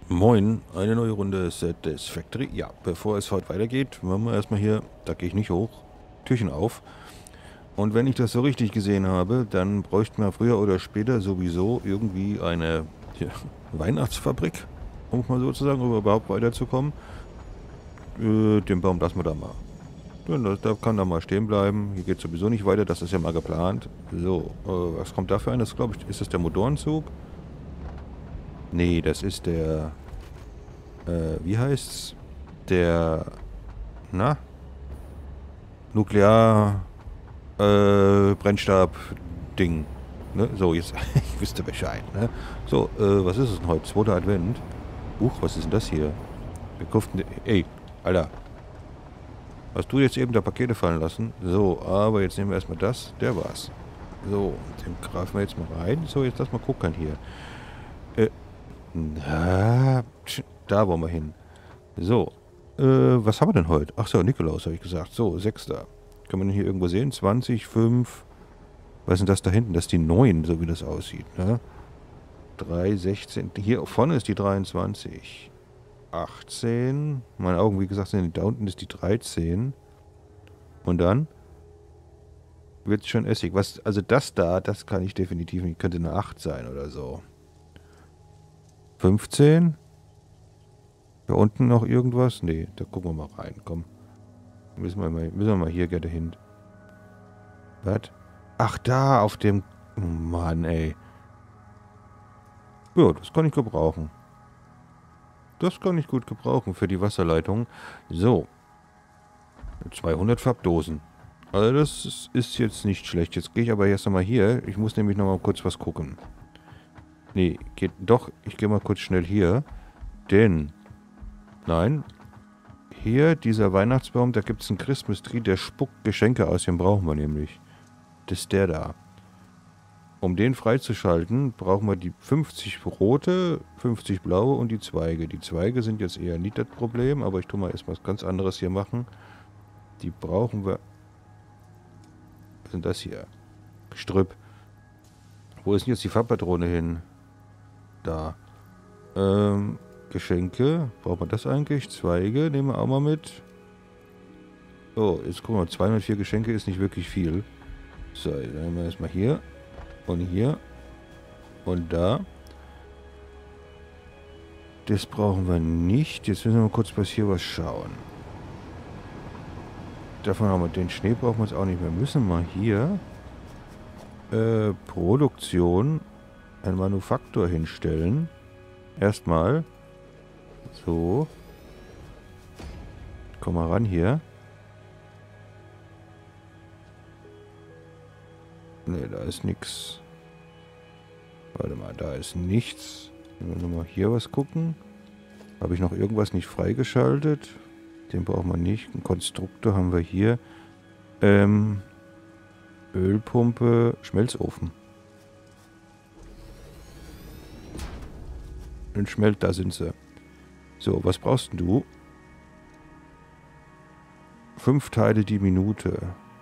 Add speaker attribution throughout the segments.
Speaker 1: Moin, eine neue Runde Satisfactory. Ja, bevor es heute weitergeht, machen wir erstmal hier, da gehe ich nicht hoch, Türchen auf. Und wenn ich das so richtig gesehen habe, dann bräuchten wir früher oder später sowieso irgendwie eine Weihnachtsfabrik, um mal sozusagen, um überhaupt weiterzukommen. Den Baum lassen wir da mal. Da kann da mal stehen bleiben. Hier geht sowieso nicht weiter, das ist ja mal geplant. So, was kommt dafür ein? Das glaube ich, ist das der Motorenzug? Nee, das ist der, wie heißt's? Der, na? Nuklear, Brennstab-Ding. Ne? So, jetzt, ich wüsste Bescheid, ne? So, was ist es denn heute? Zweiter Advent. Huch, was ist denn das hier? Wir kuften, ey, Alter. Hast du jetzt eben da Pakete fallen lassen? So, aber jetzt nehmen wir erstmal das. Der war's. So, den greifen wir jetzt mal rein. So, jetzt lass mal gucken hier. Da wollen wir hin. So, was haben wir denn heute? Ach so, Nikolaus habe ich gesagt. So, 6. Kann man hier irgendwo sehen? 20, 5. Was ist denn das da hinten? Das ist die 9, so wie das aussieht, ne? 3, 16. Hier vorne ist die 23. 18. Meine Augen, wie gesagt, sind da unten ist die 13. Und dann wird es schon Essig. Was, also das da, das kann ich definitiv nicht. Könnte eine 8 sein oder so. 15. Da unten noch irgendwas? Nee, da gucken wir mal rein. Komm. Müssen wir mal hier gerne hin. Was? Ach, da auf dem... Oh Mann, ey. Ja, das kann ich gebrauchen. Das kann ich gut gebrauchen für die Wasserleitung. So. 200 Farbdosen. Also das ist jetzt nicht schlecht. Jetzt gehe ich aber erst einmal hier. Ich muss nämlich noch mal kurz was gucken. Nee, geht doch. Ich gehe mal kurz schnell hier. Denn... Nein. Hier, dieser Weihnachtsbaum, da gibt es einen Christmas Tree, der spuckt Geschenke aus. Den brauchen wir nämlich. Das ist der da. Um den freizuschalten, brauchen wir die 50 rote, 50 blaue und die Zweige. Die Zweige sind jetzt eher nicht das Problem, aber ich tue mal erstmal was ganz anderes hier machen. Die brauchen wir... Was ist denn das hier? Gestrüpp. Wo ist denn jetzt die Farbpatrone hin? Da. Geschenke. Braucht man das eigentlich? Zweige nehmen wir auch mal mit. Oh, jetzt gucken wir mal. 204 Geschenke ist nicht wirklich viel. So, dann nehmen wir erstmal hier. Und hier. Und da. Das brauchen wir nicht. Jetzt müssen wir mal kurz hier was schauen. Davon haben wir den Schnee brauchen wir jetzt auch nicht mehr. Müssen wir hier Produktion ein Manufaktur hinstellen. Erstmal. So. Komm mal ran hier. Ne, da ist nichts. Warte mal, da ist nichts. Wenn wir nochmal hier was gucken. Habe ich noch irgendwas nicht freigeschaltet? Den brauchen wir nicht. Einen Konstruktor haben wir hier. Ölpumpe, Schmelzofen. Und da sind sie. So, was brauchst du? 5 Teile die Minute.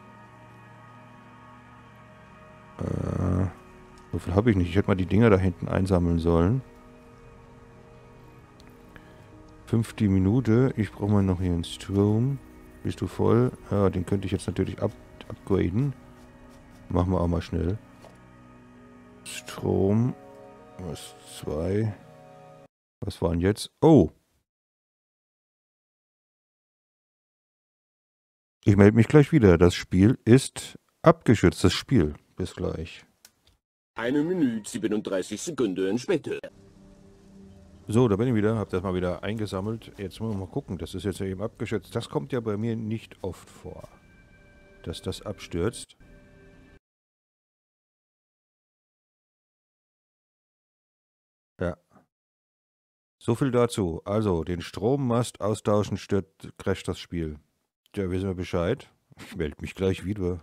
Speaker 1: So viel habe ich nicht. Ich hätte mal die Dinger da hinten einsammeln sollen. 5 die Minute. Ich brauche mal noch hier einen Strom. Bist du voll? Ja, den könnte ich jetzt natürlich upgraden. Machen wir auch mal schnell. Strom. Was? 2. Was waren jetzt? Oh! Ich melde mich gleich wieder. Das Spiel ist abgeschützt. Das Spiel. Bis gleich.
Speaker 2: 1 Minute 37 Sekunden später.
Speaker 1: So, da bin ich wieder. Hab das mal wieder eingesammelt. Jetzt müssen wir mal gucken. Das ist jetzt ja eben abgeschützt. Das kommt ja bei mir nicht oft vor, dass das abstürzt. Ja. So viel dazu. Also, den Strommast austauschen crasht das Spiel. Ja, wissen wir Bescheid. Ich melde mich gleich wieder.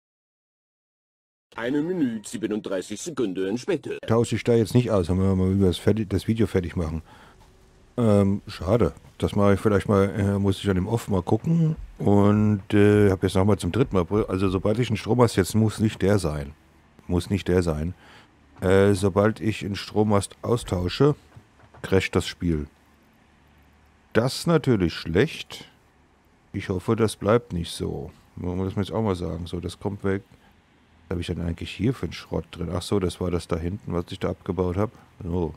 Speaker 2: 1 Minute 37 Sekunden später.
Speaker 1: Tausche ich da jetzt nicht aus. Dann müssen wir mal das Video fertig machen. Schade. Das mache ich vielleicht mal, muss ich dann im Off mal gucken. Und habe jetzt nochmal zum 3. April. Also sobald ich einen Strommast, jetzt muss nicht der sein. Muss nicht der sein. Sobald ich einen Strommast austausche, crasht das Spiel. Das ist natürlich schlecht. Ich hoffe, das bleibt nicht so. Muss man jetzt auch mal sagen. So, das kommt weg. Was habe ich denn eigentlich hier für einen Schrott drin? Ach so, das war das da hinten, was ich da abgebaut habe. So.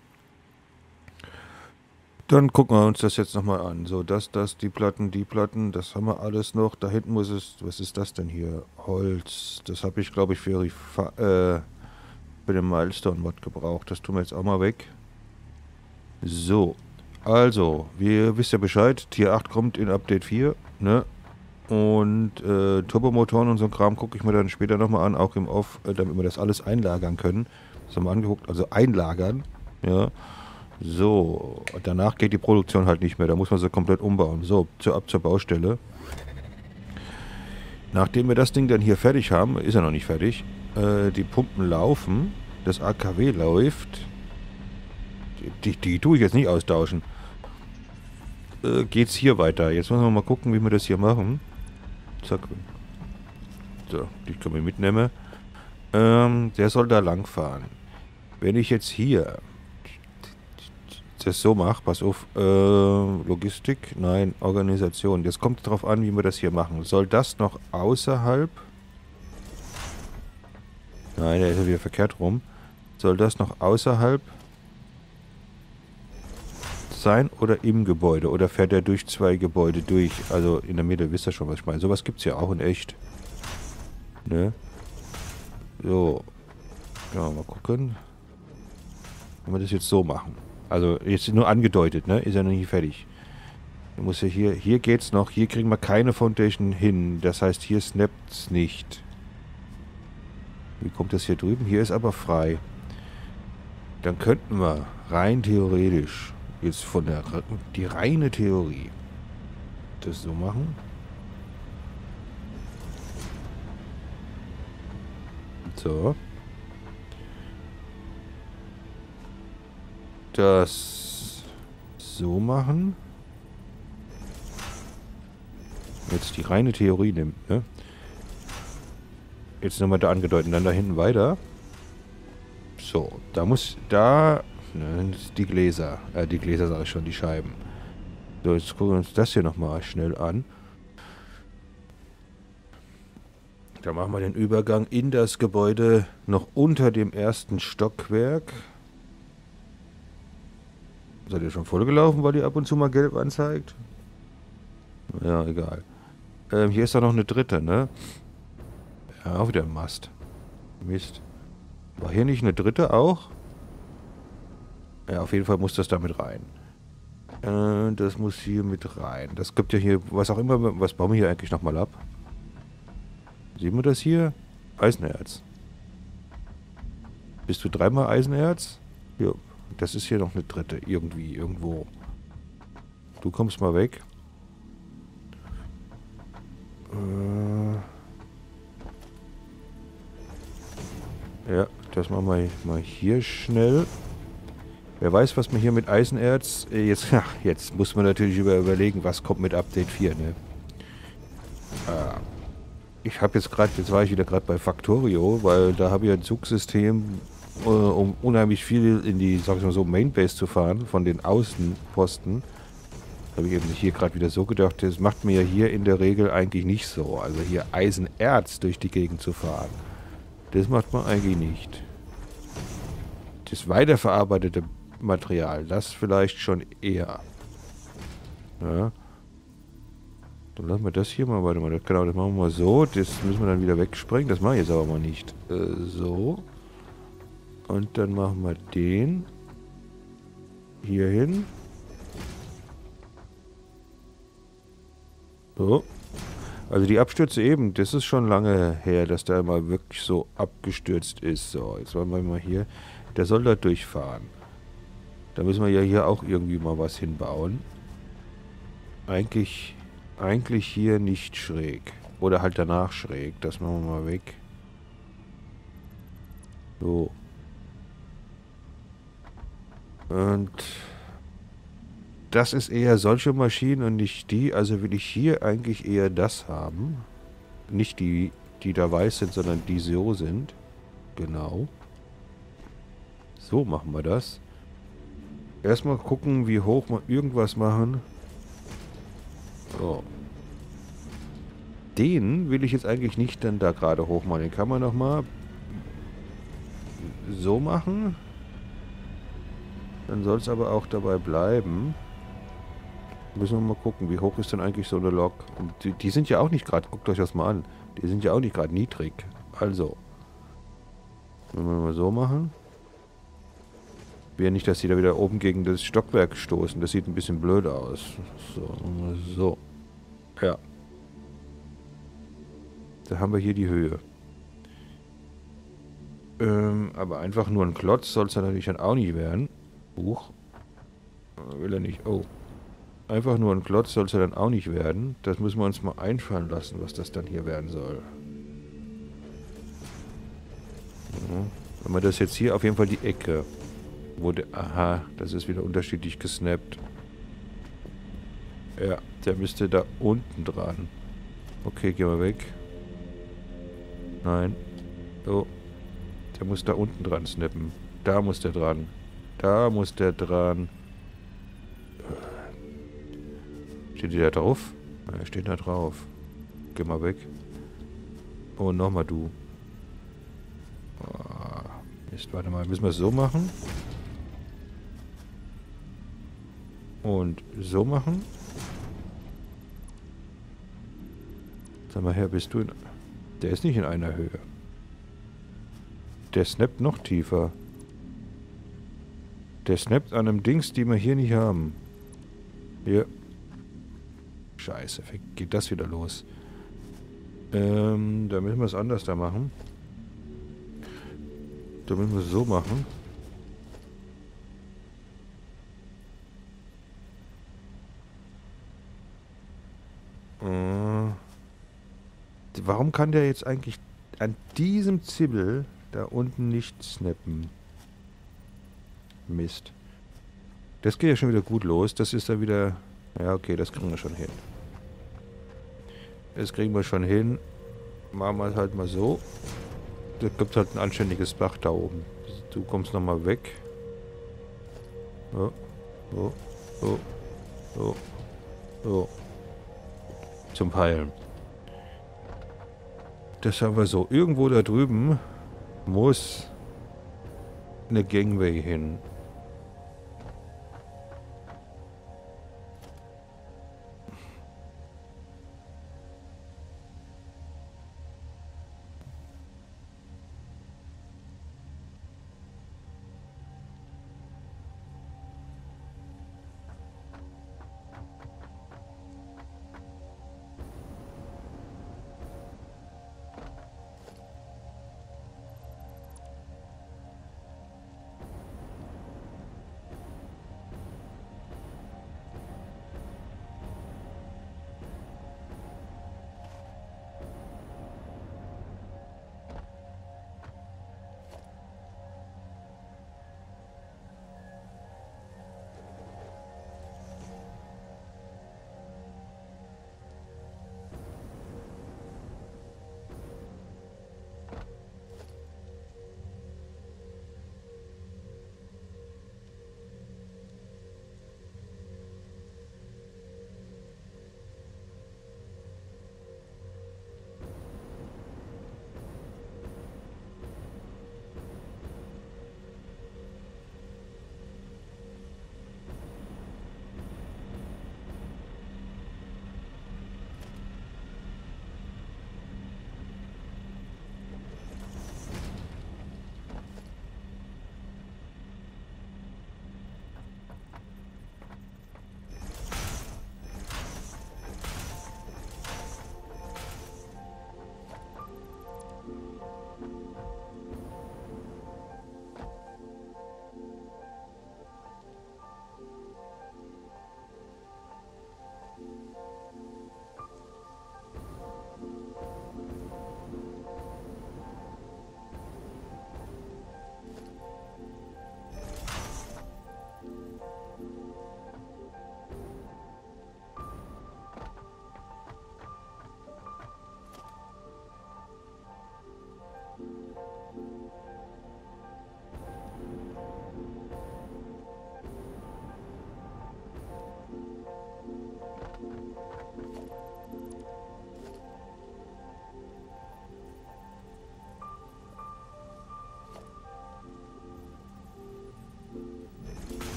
Speaker 1: Dann gucken wir uns das jetzt nochmal an. So, das, die Platten, das haben wir alles noch. Da hinten muss es, was ist das denn hier? Holz. Das habe ich, glaube ich, für den Milestone-Mod gebraucht. Das tun wir jetzt auch mal weg. So, also, ihr wisst ja Bescheid. Tier 8 kommt in Update 4, ne? Und Turbomotoren und so ein Kram gucke ich mir dann später nochmal an, auch im Off, damit wir das alles einlagern können. Das haben wir angeguckt, also einlagern, ja. So, danach geht die Produktion halt nicht mehr, da muss man sie komplett umbauen. So, ab zur Baustelle. Nachdem wir das Ding dann hier fertig haben, ist er noch nicht fertig, die Pumpen laufen, das AKW läuft, die tue ich jetzt nicht austauschen. Geht's hier weiter. Jetzt müssen wir mal gucken, wie wir das hier machen. Zack. So, die können wir mitnehmen. Der soll da lang fahren. Wenn ich jetzt hier das so mache, pass auf, Logistik, nein, Organisation. Jetzt kommt es darauf an, wie wir das hier machen. Soll das noch außerhalb? Nein, der ist ja wieder verkehrt rum. Soll das noch außerhalb sein oder im Gebäude? Oder fährt er durch zwei Gebäude durch? Also in der Mitte, wisst ihr schon, was ich meine. Sowas gibt es ja auch in echt. Ne? So. Ja, mal gucken. Wenn wir das jetzt so machen. Also jetzt nur angedeutet, ne? Ist ja noch nicht fertig. Du musst ja hier geht's noch. Hier kriegen wir keine Foundation hin. Das heißt, hier snappt's nicht. Wie kommt das hier drüben? Hier ist aber frei. Dann könnten wir rein theoretisch, jetzt von die reine Theorie, das so machen. So. Das so machen. Jetzt die reine Theorie nimmt, ne? Jetzt nochmal da angedeutet, dann da hinten weiter. So, da muss, ne, die Gläser sage ich schon, die Scheiben. So, jetzt gucken wir uns das hier nochmal schnell an. Da machen wir den Übergang in das Gebäude noch unter dem ersten Stockwerk. Seid ihr schon vollgelaufen, weil die ab und zu mal gelb anzeigt? Ja, egal. Hier ist da noch eine dritte, ne? Ja, auch wieder ein Mast. Mist. War hier nicht eine dritte auch? Ja, auf jeden Fall muss das da mit rein. Das muss hier mit rein. Das gibt ja hier, was auch immer, was bauen wir hier eigentlich nochmal ab? Sehen wir das hier? Eisenerz. Bist du dreimal Eisenerz? Ja. Das ist hier noch eine dritte. Irgendwie, irgendwo. Du kommst mal weg. Ja, das machen wir mal hier schnell. Wer weiß, was man hier mit Eisenerz... Jetzt muss man natürlich überlegen, was kommt mit Update 4, ne? Ich habe jetzt war ich wieder gerade bei Factorio, weil da habe ich ein Zugsystem, um unheimlich viel in die, sag ich mal so, Mainbase zu fahren, von den Außenposten. Da habe ich eben hier gerade wieder so gedacht, das macht mir ja hier in der Regel eigentlich nicht so. Also hier Eisenerz durch die Gegend zu fahren, das macht man eigentlich nicht. Das weiterverarbeitete Material, das vielleicht schon eher. Ja. Dann lassen wir das hier mal, warte mal, genau, das machen wir mal so. Das müssen wir dann wieder wegsprengen, das mache ich jetzt aber mal nicht. So. Und dann machen wir den hier hin. So. Also die Abstürze eben, das ist schon lange her, dass der mal wirklich so abgestürzt ist. So, jetzt wollen wir mal hier. Der soll da durchfahren. Da müssen wir ja hier auch irgendwie mal was hinbauen. Eigentlich hier nicht schräg. Oder halt danach schräg. Das machen wir mal weg. So. Und das ist eher solche Maschinen und nicht die. Also will ich hier eigentlich eher das haben. Nicht die, die da weiß sind, sondern die so sind. Genau. So machen wir das. Erstmal gucken, wie hoch wir irgendwas machen. So. Den will ich jetzt eigentlich nicht dann da gerade hoch machen. Den kann man nochmal so machen. Dann soll es aber auch dabei bleiben. Müssen wir mal gucken, wie hoch ist denn eigentlich so eine Lok? Und die sind ja auch nicht gerade, guckt euch das mal an. Die sind ja auch nicht gerade niedrig. Also. Wenn wir mal so machen. Wäre nicht, dass die da wieder oben gegen das Stockwerk stoßen. Das sieht ein bisschen blöd aus. So, so. Ja. Da haben wir hier die Höhe. Aber einfach nur ein Klotz soll es ja natürlich dann auch nicht werden. Huch. Will er nicht. Oh. Einfach nur ein Klotz soll es ja dann auch nicht werden. Das müssen wir uns mal einfallen lassen, was das dann hier werden soll. Ja. Wenn wir das jetzt hier auf jeden Fall die Ecke. Wo der... Aha, das ist wieder unterschiedlich gesnappt. Ja, der müsste da unten dran. Okay, gehen wir weg. Nein. Oh. Der muss da unten dran snappen. Da muss der dran. Da muss der dran. Steht die da drauf? Ja, steht da drauf. Geh mal weg. Oh, nochmal du. Oh, Mist, warte mal. Müssen wir es so machen? Und so machen? Sag mal her, bist du in... Der ist nicht in einer Höhe. Der snappt noch tiefer. Der snappt an einem Dings, die wir hier nicht haben. Hier. Scheiße, geht das wieder los. Da müssen wir es anders da machen. Da müssen wir es so machen. Warum kann der jetzt eigentlich an diesem Zibbel da unten nicht snappen? Mist. Das geht ja schon wieder gut los. Das ist da wieder... Ja, okay, das kriegen wir schon hin. Das kriegen wir schon hin. Machen wir es halt mal so. Da gibt halt ein anständiges Dach da oben. Du kommst nochmal weg. So. So. So. So. So. Zum Heilen. Das haben wir so. Irgendwo da drüben muss eine Gangway hin.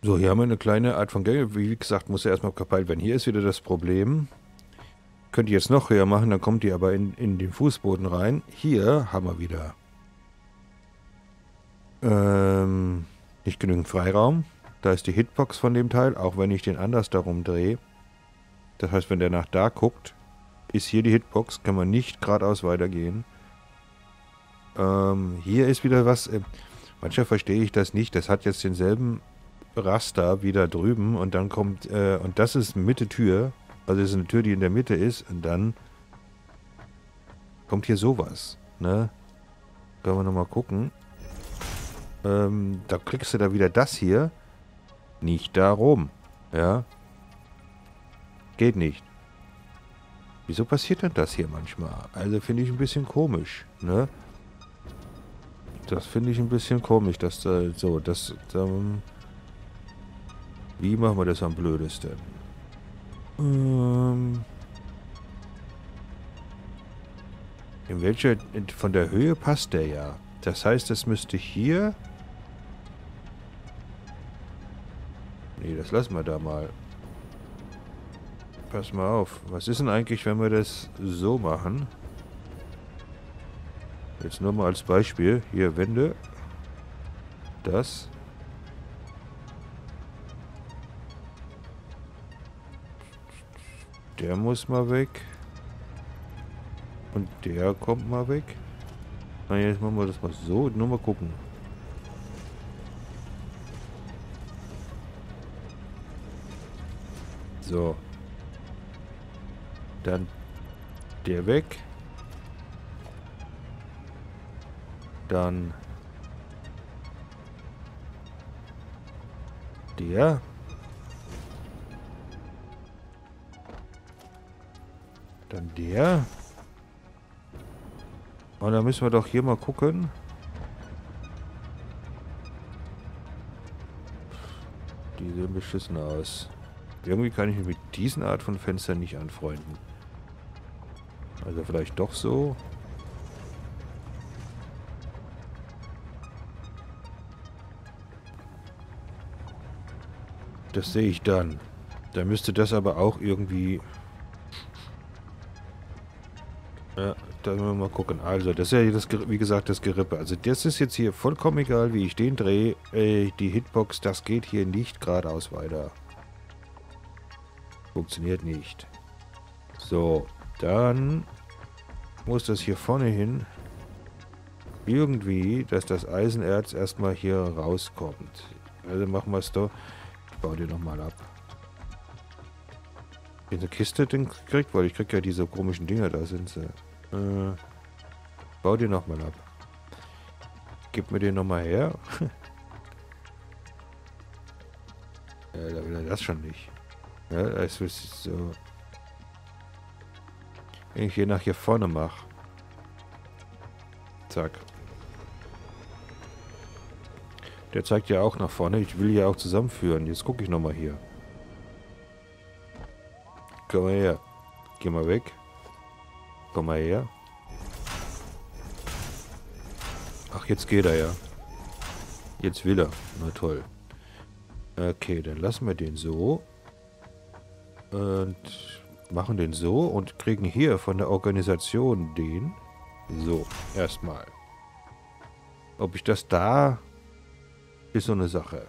Speaker 1: So, hier haben wir eine kleine Art von Gänge. Wie gesagt, muss ja erstmal kapeilt werden. Hier ist wieder das Problem. Könnt ihr jetzt noch höher machen, dann kommt ihr aber in den Fußboden rein. Hier haben wir wieder nicht genügend Freiraum. Da ist die Hitbox von dem Teil, auch wenn ich den anders darum drehe. Das heißt, wenn der nach da guckt, ist hier die Hitbox, kann man nicht geradeaus weitergehen. Hier ist wieder was. Manchmal verstehe ich das nicht. Das hat jetzt denselben Raster wie da drüben und dann kommt, und das ist Mitte Tür. Also das ist eine Tür, die in der Mitte ist und dann kommt hier sowas. Ne? Können wir nochmal gucken. Da kriegst du da wieder das hier. Nicht da rum. Ja. Geht nicht. Wieso passiert denn das hier manchmal? Also finde ich ein bisschen komisch. Ne? Das finde ich ein bisschen komisch, dass da so, das, wie machen wir das am blödesten? In welcher, von der Höhe passt der ja. Das heißt, es müsste hier... Nee, das lassen wir da mal. Pass mal auf. Was ist denn eigentlich, wenn wir das so machen? Jetzt nur mal als Beispiel. Hier, Wände. Das. Der muss mal weg. Und der kommt mal weg. Na, jetzt machen wir das mal so. Nur mal gucken. So. Dann der weg. Dann der. Dann der. Und dann müssen wir doch hier mal gucken. Die sehen beschissen aus. Irgendwie kann ich mich mit diesen Art von Fenstern nicht anfreunden. Also vielleicht doch so. Das sehe ich dann. Da müsste das aber auch irgendwie... Ja, da müssen wir mal gucken. Also, das ist ja das, wie gesagt, das Gerippe. Also, das ist jetzt hier vollkommen egal, wie ich den drehe. Die Hitbox, das geht hier nicht geradeaus weiter. Funktioniert nicht. So, dann muss das hier vorne hin irgendwie, dass das Eisenerz erstmal hier rauskommt. Also machen wir es doch. Ich baue den nochmal ab. Diese Kiste den kriegt, weil ich krieg ja diese komischen Dinger, da sind sie. Bau den nochmal ab. Gib mir den nochmal her. Ja, da will er das schon nicht. Ja, das ist so. Wenn ich hier nach hier vorne mache. Zack. Der zeigt ja auch nach vorne. Ich will ja auch zusammenführen. Jetzt gucke ich nochmal hier. Komm mal her. Geh mal weg. Komm mal her. Ach, jetzt geht er ja. Jetzt will er. Na toll. Okay, dann lassen wir den so. Und machen den so und kriegen hier von der Organisation den. So, erstmal. Ob ich das da... ist so eine Sache.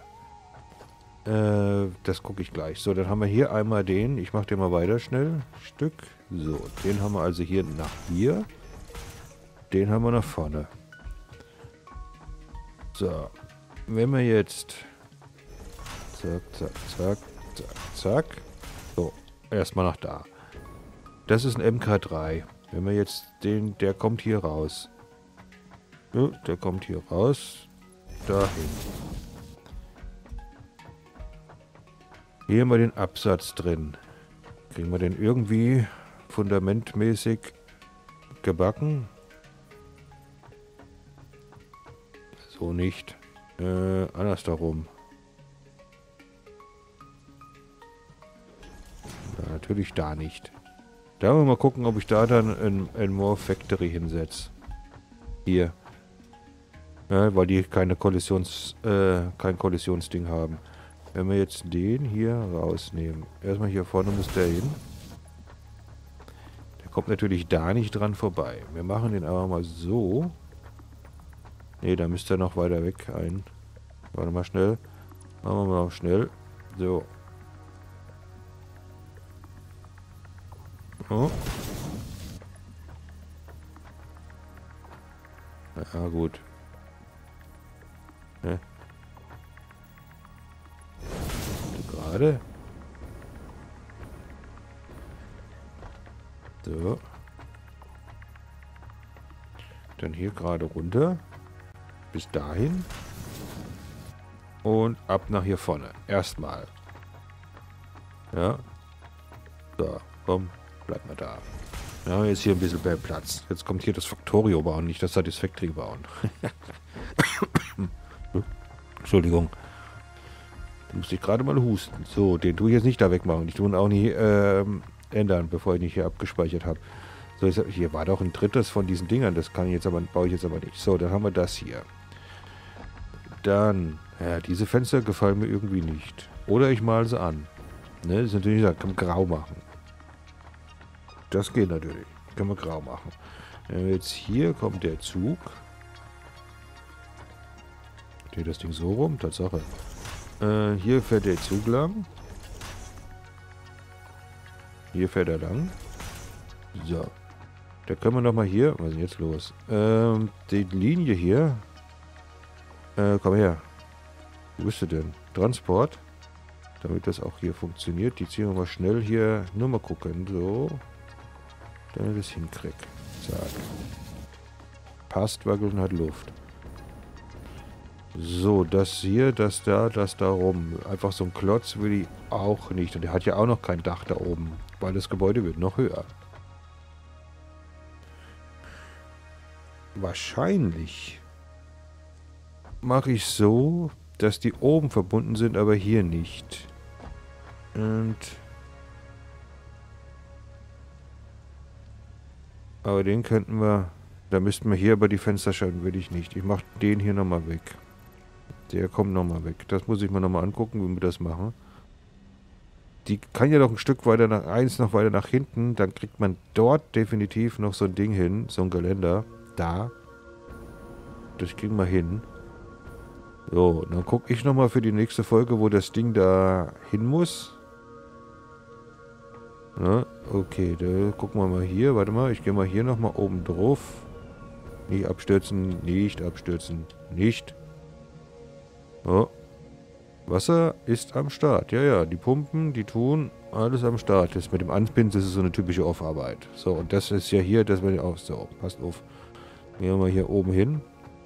Speaker 1: Das gucke ich gleich. So, dann haben wir hier einmal den. Ich mache den mal weiter schnell. Stück. So, den haben wir also hier nach hier. Den haben wir nach vorne. So. Wenn wir jetzt... Zack, zack, zack, zack, zack. So, erstmal nach da. Das ist ein MK3. Wenn wir jetzt den... Der kommt hier raus. So, der kommt hier raus. Dahin. Hier haben wir den Absatz drin. Kriegen wir den irgendwie fundamentmäßig gebacken? So nicht. Andersherum. Ja, natürlich da nicht. Da wollen wir mal gucken, ob ich da dann ein More Factory hinsetze. Hier. Ja, weil die keine kein Kollisionsding haben. Wenn wir jetzt den hier rausnehmen. Erstmal hier vorne muss der hin. Der kommt natürlich da nicht dran vorbei. Wir machen den aber mal so. Ne, da müsste er noch weiter weg ein. Warte mal schnell. Machen wir mal noch schnell. So. Oh. Ja, gut. Ne? Gerade. So. Dann hier gerade runter. Bis dahin. Und ab nach hier vorne. Erstmal. Ja. So, komm. Bleib mal da. Ja, jetzt hier ein bisschen mehr Platz. Jetzt kommt hier das Factorio bauen, nicht das Satisfactory bauen. Entschuldigung. Da musste ich gerade mal husten. So, den tue ich jetzt nicht da wegmachen. Ich tue ihn auch nicht ändern, bevor ich nicht hier abgespeichert habe. So, jetzt, hier war doch ein drittes von diesen Dingern. Das kann ich jetzt aber, baue ich jetzt aber nicht. So, dann haben wir das hier. Dann, ja, diese Fenster gefallen mir irgendwie nicht. Oder ich male sie an. Ne, das ist natürlich, da kann man grau machen. Das geht natürlich. Können wir grau machen. Jetzt hier kommt der Zug. Steht das Ding so rum? Tatsache. Hier fährt der Zug lang. Hier fährt er lang. So. Da können wir nochmal hier... Was ist denn jetzt los? Die Linie hier. Komm her. Wo bist du denn? Transport. Damit das auch hier funktioniert. Die ziehen wir mal schnell hier. Nur mal gucken. So. Dann das hinkriegt. Zack. Passt, wackelt und hat Luft. So, das hier, das da rum. Einfach so ein Klotz will ich auch nicht. Und der hat ja auch noch kein Dach da oben. Weil das Gebäude wird noch höher. Wahrscheinlich mache ich so, dass die oben verbunden sind, aber hier nicht. Und... Aber den könnten wir... Da müssten wir hier aber die Fensterscheiben, will ich nicht. Ich mache den hier nochmal weg. Der kommt nochmal weg. Das muss ich mir nochmal angucken, wie wir das machen. Die kann ja noch ein Stück weiter nach... Eins noch weiter nach hinten. Dann kriegt man dort definitiv noch so ein Ding hin. So ein Geländer. Da. Das kriegen wir hin. So, dann gucke ich nochmal für die nächste Folge, wo das Ding da hin muss. Na, okay, da gucken wir mal hier. Warte mal, ich gehe mal hier nochmal oben drauf. Nicht abstürzen, nicht abstürzen, nicht. Oh. Wasser ist am Start. Ja, ja, die Pumpen, die tun alles am Start. Das mit dem Anspinnen, das ist so eine typische Off-Arbeit. So, und das ist ja hier, das wird auch so. Passt auf. Gehen wir mal hier oben hin.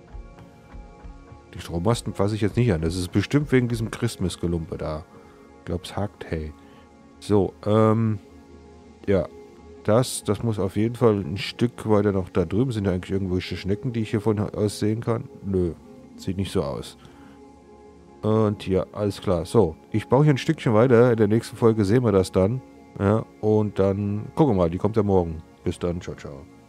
Speaker 1: Die Strommasten fasse ich jetzt nicht an. Das ist bestimmt wegen diesem Christmas-Gelumpe da. Ich glaube, es hakt, hey. So, ja. Das muss auf jeden Fall ein Stück weiter noch da drüben. Sind da eigentlich irgendwelche Schnecken, die ich hier von aus sehen kann? Nö, sieht nicht so aus. Und ja, alles klar. So, ich baue hier ein Stückchen weiter. In der nächsten Folge sehen wir das dann. Ja, und dann gucken wir mal, die kommt ja morgen. Bis dann, ciao, ciao.